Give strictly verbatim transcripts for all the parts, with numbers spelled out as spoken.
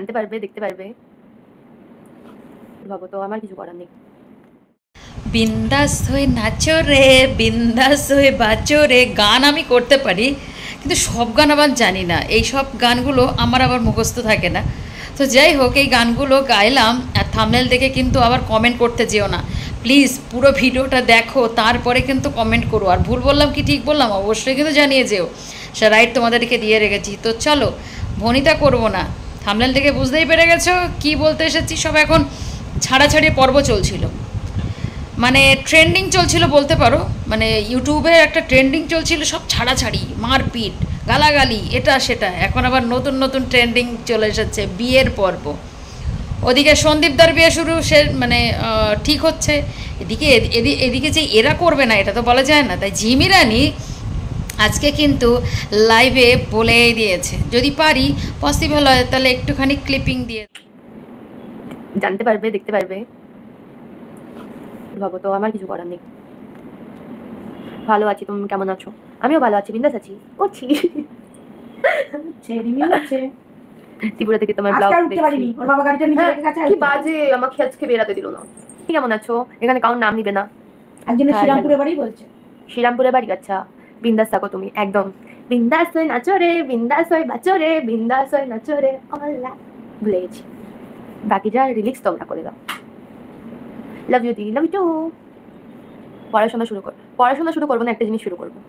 জানতে পারবে, দেখতে পারবে। ভাবো তো, আমার কিছু করার নেই। বিন্দাস হয়ে নাচো রে, বিন্দাস হয়ে বাঁচো রে, গান আমি করতে পারি, কিন্তু সব গান আবার জানি না। এই সব গানগুলো আমার আবার মুখস্থ থাকে না। তো যাই হোক, এই গানগুলো গাইলাম, আর থাম্বনেল দেখে কিন্তু আবার কমেন্ট করতে যেও না প্লিজ। পুরো ভিডিওটা দেখো, তারপরে কিন্তু কমেন্ট করো। আর ভুল বললাম কি ঠিক বললাম অবশ্যই কিন্তু জানিয়ে যেও, সে রাইট তোমাদেরকে দিয়ে রেখেছি। তো চলো, ভনিতা করবো না, থাম্বনেল থেকে বুঝতেই পেরে গেছো কি বলতে এসেছি। সব এখন ছাড়াছাড়ি পর্ব চলছিল, মানে ট্রেন্ডিং চলছিল বলতে পারো, মানে ইউটিউবে একটা ট্রেন্ডিং চলছিল, সব ছাড়াছাড়ি, মারপিট, গালাগালি, এটা সেটা। এখন আবার নতুন নতুন ট্রেন্ডিং চলে এসেছে বিয়ের পর্ব। ওদিকে সন্দীপদার বিয়ে শুরু, সে মানে ঠিক হচ্ছে, এদিকে এদিকে যে এরা করবে না এটা তো বলা যায় না। তাই ঝিমি রানী আজকে কিন্তু লাইভে বলেই দিয়েছে, যদি পারি পসিবল হয় তাহলে একটুখানি ক্লিপিং দিয়ে জানতে পারবে, দেখতে পারবে। ভাবো তো, আমার কিছু করার নেই। ভালো আছি, তুমি কেমন আছো? আমিও ভালো আছি, বিন্দাস আছি, করছি। ত্রিপুরা থেকে তোমার ব্লগ দেখছি। ওর বাবা গাড়িটা নিয়ে রেখে গেছে, কি বাজে, আমাকে আজকে বেরাতে দিল না। কেমন আছো? এখানে কাউন্ট নাম নিবে না। একজন শ্রীরামপুরে বাড়ি বলছে, শ্রীরামপুরে বাড়ি। আচ্ছা, বিন্দাস থাকো তুমি, একদম বিন্দাস হয়ে নাচো রে, বিন্দাস হয়ে বাঁচো রে, বিন্দাস হয়ে নাচো রে। অল্লা ভুলে গেছি, বাকি যা রিলিক্স তোমরা করে দাও। Love you di, love you too. পড়াশোনা শুরু কর, পড়াশোনা শুরু করবো না, একটা জিনিস শুরু করবো।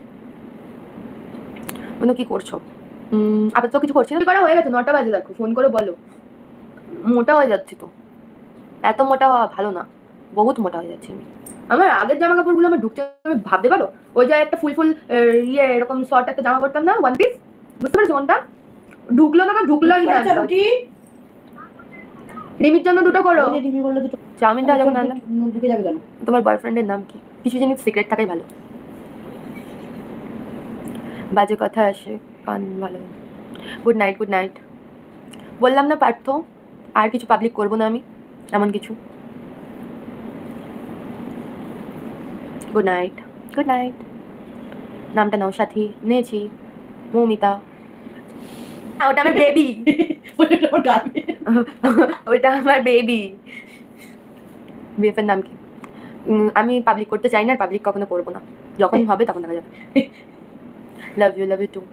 মানে কি করছো? হম আপাতত কিছু করছি না, করা হয়ে গেছে, নটা বাজে, দেখো ফোন করে বলো। মোটা হয়ে যাচ্ছি তো, এত মোটা হওয়া ভালো না, বহুত মোটা হয়ে যাচ্ছে আমি। আমার আগের জামা কাপড়গুলো আমার ঢুকতে, আমি ভাবতে পারো ওই যে একটা ফুল ফুল ইয়ে এরকম শর্ট একটা জামা পরতাম না, ওয়ান পিস, বুঝতে পারছো কোনটা? ঢুকলো না, ঢুকলোই না। রিমির জন্য দুটো করো, রিমি বললো দুটো। চাউমিনটা যখন আনলাম ঢুকে যাবে কেন? তোমার বয়ফ্রেন্ডের নাম কি? কিছু জিনিস সিক্রেট থাকাই ভালো, বাজে কথা আসে কান ভালো। Good night, good night. বললাম না পার্থ, আর কিছু পাবলিক করবো না আমি, এমন কিছু। Good night, good night. নামটা নাও, সাথী নিয়েছি, মৌমিতা। ওটা আমার বেবি, ওইটা আমার বেবি। বিএফের নাম কি? আমি পাবলিক করতে চাই না, আর পাবলিক কখনো করবো না, যখনই হবে তখন দেখা যাবে। Love you, love you too.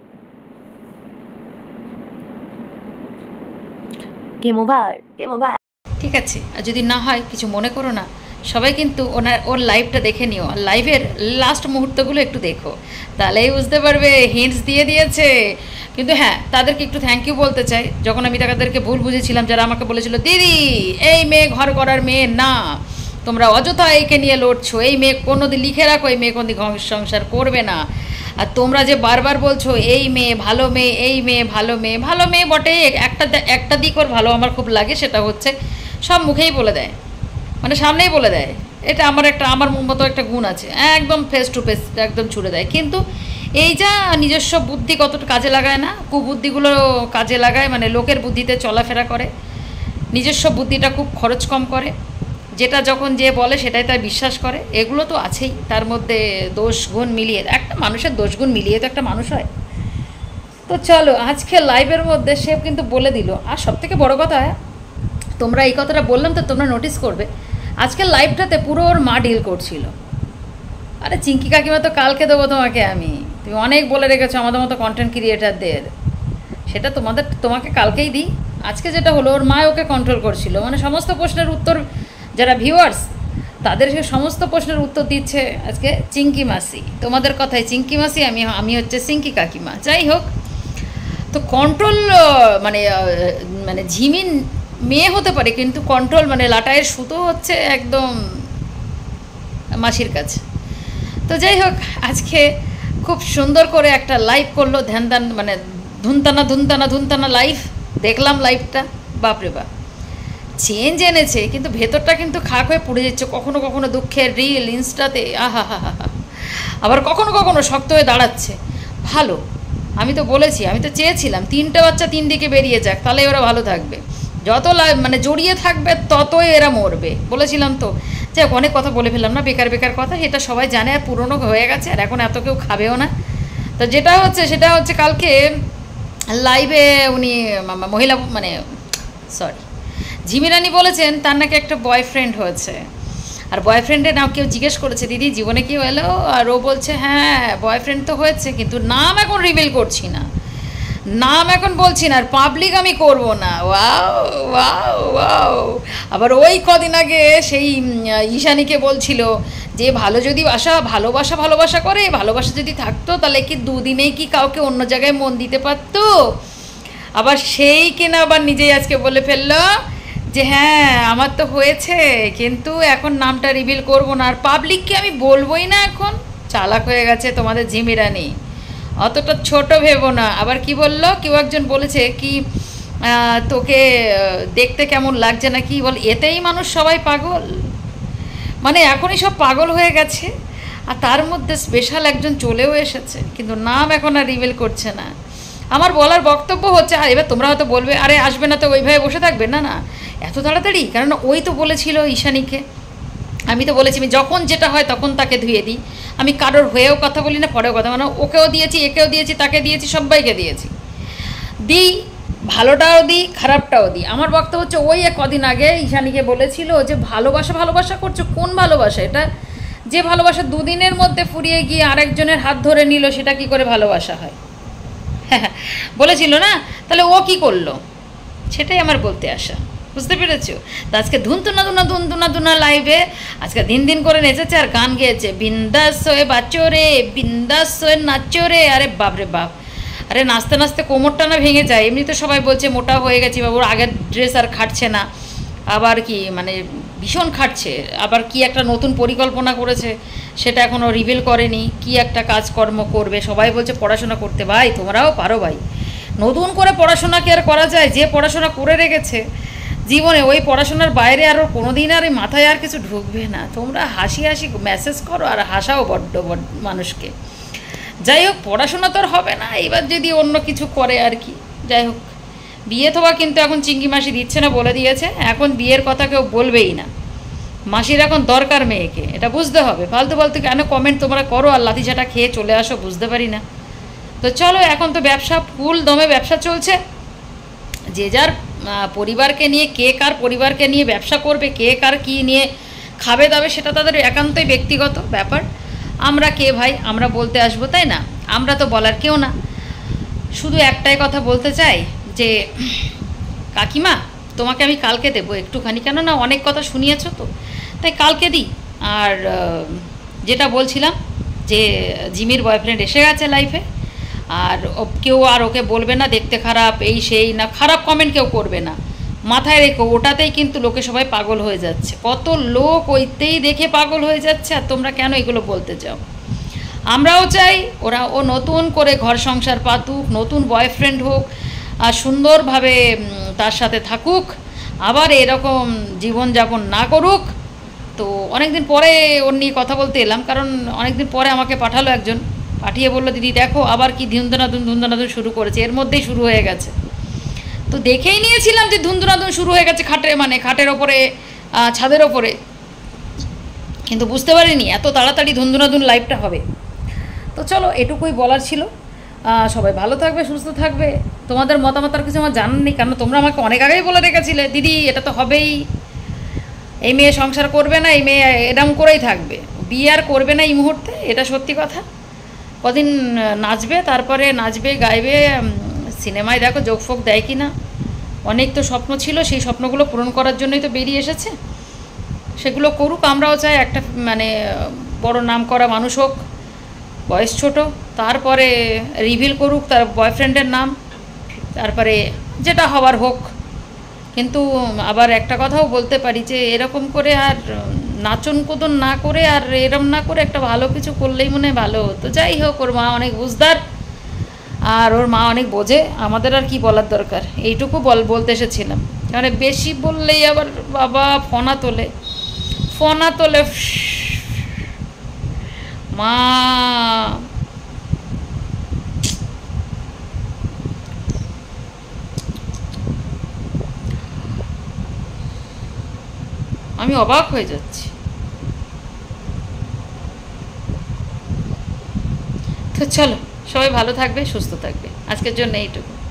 Game over, game over. ঠিক আছে, আর যদি না হয় কিছু মনে করো না, সবাই কিন্তু ওনার ওর লাইভটা দেখে নিও, আর লাইভের লাস্ট মুহূর্তগুলো একটু দেখো, তাহলেই বুঝতে পারবে হিন্টস দিয়ে দিয়েছে। কিন্তু হ্যাঁ, তাদেরকে একটু থ্যাংক ইউ বলতে চাই, যখন আমি তাদেরকে ভুল বুঝেছিলাম, যারা আমাকে বলেছিল দিদি এই মেয়ে ঘর করার মেয়ে না, তোমরা অযথা একে নিয়ে লড়ছো, এই মেয়ে কোনো দিন লিখে রাখো এই মেয়ে কোনো দিন সংসার করবে না। আর তোমরা যে বারবার বলছো এই মেয়ে ভালো মেয়ে, এই মেয়ে ভালো মেয়ে, ভালো মেয়ে বটে, একটা একটা দিক ওর ভালো আমার খুব লাগে, সেটা হচ্ছে সব মুখেই বলে দেয়, মানে সামনেই বলে দেয়। এটা আমার একটা, আমার মতো একটা গুণ আছে, একদম ফেস টু ফেস একদম ছুড়ে দেয়। কিন্তু এই যা নিজস্ব বুদ্ধি কতটা কাজে লাগায় না, কুবুদ্ধিগুলো কাজে লাগায়, মানে লোকের বুদ্ধিতে চলাফেরা করে, নিজস্ব বুদ্ধিটা খুব খরচ কম করে, যেটা যখন যে বলে সেটাই তার বিশ্বাস করে, এগুলো তো আছেই। তার মধ্যে দোষ গুণ মিলিয়ে, একটা মানুষের দোষ গুণ মিলিয়ে তো একটা মানুষ হয়। তো চলো, আজকে লাইভের মধ্যে সে কিন্তু বলে দিল। আর সবথেকে বড় কথা, তোমরা এই কথাটা বললাম তো তোমরা নোটিস করবে, আজকের লাইভটাতে পুরো ওর মা ডিল করছিল। আরে চিঙ্কি কাকিমা তো কালকে দেবো তোমাকে আমি, তুমি অনেক বলে রেখেছো আমাদের মতো কন্টেন্ট ক্রিয়েটারদের, সেটা তোমাদের তোমাকে কালকেই দিই। আজকে যেটা হলো, ওর মা ওকে কন্ট্রোল করছিল, মানে সমস্ত প্রশ্নের উত্তর, যারা ভিউয়ার্স তাদের সে সমস্ত প্রশ্নের উত্তর দিচ্ছে আজকে চিঙ্কি মাসি। তোমাদের কথায় চিঙ্কি মাসি, আমি আমি হচ্ছে চিঙ্কি কাকিমা। যাই হোক, তো কন্ট্রোল মানে মানে ঝিমিন মেয়ে হতে পারে, কিন্তু কন্ট্রোল মানে লাটায়ের সুতো হচ্ছে একদম মাসির কাছে। তো যাই হোক, আজকে খুব সুন্দর করে একটা লাইভ করলো, ধ্যান ধ্যান মানে ধুনতানা ধুনতানা ধুনতানা লাইভ দেখলাম। লাইভটা বাপরে বাপ, চেঞ্জ এনেছে, কিন্তু ভেতরটা কিন্তু খাক হয়ে পড়ে যাচ্ছে কখনো কখনো, দুঃখের রিল ইনস্টাতে, আহা হা হা হা, আবার কখনো কখনো শক্ত হয়ে দাঁড়াচ্ছে। ভালো, আমি তো বলেছি, আমি তো চেয়েছিলাম তিনটে বাচ্চা তিন দিকে বেরিয়ে যাক, তাহলে ওরা ভালো থাকবে। যত মানে জড়িয়ে থাকবে ততই এরা মরবে, বলেছিলাম তো। যাই হোক, অনেক কথা বলে ফেললাম না, বেকার বেকার কথা, এটা সবাই জানে, আর পুরনো হয়ে গেছে, আর এখন এত কেউ খাবেও না। তো যেটা হচ্ছে সেটা হচ্ছে, কালকে লাইভে উনি মহিলা মানে সরি, ঝিমি রানী বলেছেন তার নাকি একটা বয়ফ্রেন্ড হয়েছে, আর বয়ফ্রেন্ডের নাম কেউ জিজ্ঞেস করেছে দিদি জীবনে কি হলো, আর ও বলছে হ্যাঁ বয়ফ্রেন্ড তো হয়েছে, কিন্তু নাম এখন রিভিল করছি না, নাম এখন বলছি না, আর পাবলিক আমি করব না। Wow wow wow. আবার ওই কদিন আগে সেই ঈশানীকে বলছিল যে ভালো যদি বাসা ভালোবাসা ভালোবাসা করে, ভালোবাসা যদি থাকতো তাহলে কি দুদিনেই কি কাউকে অন্য জায়গায় মন দিতে পারতো। আবার সেই কিনা আবার নিজেই আজকে বলে ফেললো যে হ্যাঁ আমার তো হয়েছে, কিন্তু এখন নামটা রিভিল করব না, আর পাবলিককে আমি বলবোই না। এখন চালাক হয়ে গেছে তোমাদের ঝিমি রানী, অতটা ছোট ভেবো না। আবার কি বললো, কেউ একজন বলেছে কি তোকে দেখতে কেমন লাগছে না কি বল, এতেই মানুষ সবাই পাগল, মানে এখনই সব পাগল হয়ে গেছে। আর তার মধ্যে স্পেশাল একজন চলেও এসেছে, কিন্তু নাম এখন আর রিভিল করছে না। আমার বলার বক্তব্য হচ্ছে, আর এবার তোমরা হয়তো বলবে আরে আসবে না তো ওইভাবে বসে থাকবে, না না এত তাড়াতাড়ি, কারণ ওই তো বলেছিল ঈশানীকে, আমি তো বলেছি আমি যখন যেটা হয় তখন তাকে ধুয়ে দিই, আমি কারোর হয়েও কথা বলি না পরেও কথা, মানে ওকেও দিয়েছি একেও দিয়েছি তাকে দিয়েছি সবাইকে দিয়েছি, দিই ভালোটাও দিই খারাপটাও দিই। আমার বক্তব্য হচ্ছে ওই এক কদিন আগে ঈশানীকে বলেছিল যে ভালোবাসা ভালোবাসা করছো, কোন ভালোবাসা এটা, যে ভালোবাসা দুদিনের মধ্যে ফুরিয়ে গিয়ে আরেকজনের হাত ধরে নিল সেটা কি করে ভালোবাসা হয় বলেছিল না, তাহলে ও কি করলো সেটাই আমার বলতে আসা, বুঝতে পেরেছো। তো আজকে ধুনতুনা দুনা ধুনতুনা দুনা লাইভে আজকে দিন দিন করে নেচেছে আর গান গেয়েছে, বিন্দাস হয়ে বাচ্চো রে বিন্দাস হয়ে নাচো রে, আরে বাপরে বাপ, আরে নাচতে নাচতে কোমরটা না ভেঙে যায়। এমনি তো সবাই বলছে মোটা হয়ে গেছি বাবুর, আগের ড্রেস আর খাটছে না, আবার কি মানে ভীষণ খাটছে, আবার কি একটা নতুন পরিকল্পনা করেছে সেটা এখনও রিভিল করেনি, কি একটা কাজকর্ম করবে। সবাই বলছে পড়াশোনা করতে, ভাই তোমরাও পারো ভাই, নতুন করে পড়াশোনা কি আর করা যায়, যে পড়াশোনা করে রেখেছে জীবনে ওই পড়াশোনার বাইরে আরও কোনো দিন আর এই মাথায় আর কিছু ঢুকবে না। তোমরা হাসি হাসি মেসেজ করো আর হাসাও বড্ড বড্ড মানুষকে। যাই হোক পড়াশোনা তো আর হবে না, এবার যদি অন্য কিছু করে আর কি। যাই হোক বিয়ে তো বা কিন্তু এখন চিংকি মাসি দিচ্ছে না, বলে দিয়েছে এখন বিয়ের কথা কেউ বলবেই না, মাসির এখন দরকার মেয়েকে, এটা বুঝতে হবে। ফালতু ফালতু কেন কমেন্ট তোমরা করো আর লাথিঝাঁটা খেয়ে চলে আসো, বুঝতে পারি না। তো চলো এখন তো ব্যবসা ফুল দমে ব্যবসা চলছে, যে যার পরিবারকে নিয়ে, কে কার পরিবারকে নিয়ে ব্যবসা করবে, কে কার কী নিয়ে খাবে দাবে সেটা তাদের একান্তই ব্যক্তিগত ব্যাপার। আমরা কে ভাই আমরা বলতে আসবো, তাই না? আমরা তো বলার কেউ না। শুধু একটাই কথা বলতে চাই যে কাকিমা তোমাকে আমি কালকে দেবো একটুখানি, কেন না অনেক কথা শুনিয়েছো তো, তাই কালকে দিই। আর যেটা বলছিলাম যে জিমির বয়ফ্রেন্ড এসে গেছে লাইফে, আর কেউ আর ওকে বলবে না দেখতে খারাপ এই সেই, না খারাপ কমেন্ট কেউ করবে না, মাথায় রেখো। ওটাতেই কিন্তু লোকে সবাই পাগল হয়ে যাচ্ছে, কত লোক ওইতেই দেখে পাগল হয়ে যাচ্ছে, আর তোমরা কেন এগুলো বলতে চাও? আমরাও চাই ওরা ও নতুন করে ঘর সংসার পাতুক, নতুন বয়ফ্রেন্ড হোক, আর সুন্দরভাবে তার সাথে থাকুক, আবার এরকম জীবনযাপন না করুক। তো অনেকদিন পরে ওর নিয়ে কথা বলতে এলাম, কারণ অনেকদিন পরে আমাকে পাঠালো একজন, পাঠিয়ে বললো দিদি দেখো আবার কি ধুন্দনাদুন ধুন্দনাদুন শুরু করেছে, এর মধ্যেই শুরু হয়ে গেছে। তো দেখেই নিয়েছিলাম যে ধুন্দনাদুন শুরু হয়ে গেছে খাটে, মানে খাটের ওপরে ছাদের ওপরে, কিন্তু বুঝতে পারিনি এত তাড়াতাড়ি ধুন্দনাদুন লাইভটা হবে। তো চলো এটুকুই বলার ছিল। সবাই ভালো থাকবে, সুস্থ থাকবে। তোমাদের মতামত আর কিছু আমার জানার নেই, কারণ তোমরা আমাকে অনেক আগেই বলে রেখেছিলে দিদি এটা তো হবেই, এই মেয়ে সংসার করবে না, এই মেয়ে এরম করেই থাকবে, বিয়ে আর করবে না এই মুহূর্তে, এটা সত্যি কথা। কদিন নাচবে, তারপরে নাচবে গাইবে, সিনেমায় দেখো যোগ ফোক দেয় কি না। অনেক তো স্বপ্ন ছিল, সেই স্বপ্নগুলো পূরণ করার জন্যই তো বেরিয়ে এসেছে, সেগুলো করুক। আমরাও চাই একটা মানে বড় নাম করা মানুষ হোক, বয়স ছোট, তারপরে রিভিল করুক তার বয়ফ্রেন্ডের নাম, তারপরে যেটা হবার হোক। কিন্তু আবার একটা কথাও বলতে পারি যে এরকম করে আর নাচন কোদন না করে আর এরম না করে একটা ভালো কিছু করলেই মনে হয় ভালো হতো। যাই হোক ওর মা অনেক বুঝদার আর ওর মা অনেক বোঝে, আমাদের আর কি বলার দরকার, এইটুকু বল বলতে এসেছিলাম। মানে বেশি বললেই আবার বাবা ফনা তোলে, ফনা তোলে মা। আমি অবাক হয়ে যাচ্ছি। তো চলো সবাই ভালো থাকবে, সুস্থ থাকবে, আজকের জন্য এইটুকু।